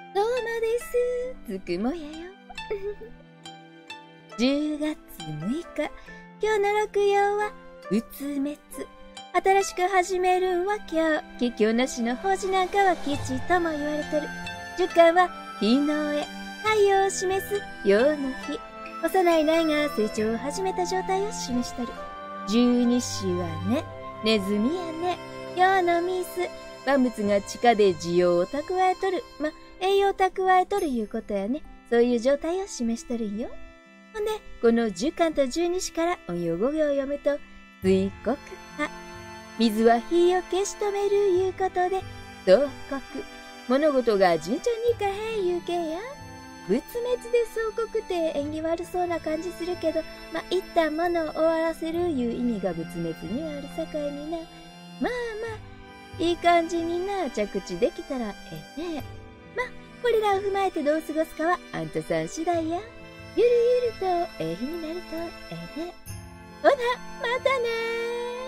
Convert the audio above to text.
どうもです。つくもやよ。10月6日、今日の六曜は、うつ滅。新しく始めるんは今日、桔梗なしの法事なんかは吉とも言われてる。十干は、日の絵、太陽を示す陽の日。幼い苗が成長を始めた状態を示しとる。十二支はね、ネズミやね、陽のミス。万物が地下で需要を蓄えとる。栄養を蓄えとるいうことやね。そういう状態を示しとるんよ。ほんで、この十干と十二支から音用語行を読むと、水国派。水は火を消し止めるいうことで、東国。物事が順調にいかへんいうけんや。仏滅で総国って縁起悪そうな感じするけど、一旦物を終わらせるいう意味が仏滅にはあるさかいにな。いい感じにな、着地できたらええね。これらを踏まえてどう過ごすかはあんたさん次第や。ゆるゆるとええ日になるとええね。ほな、またねー。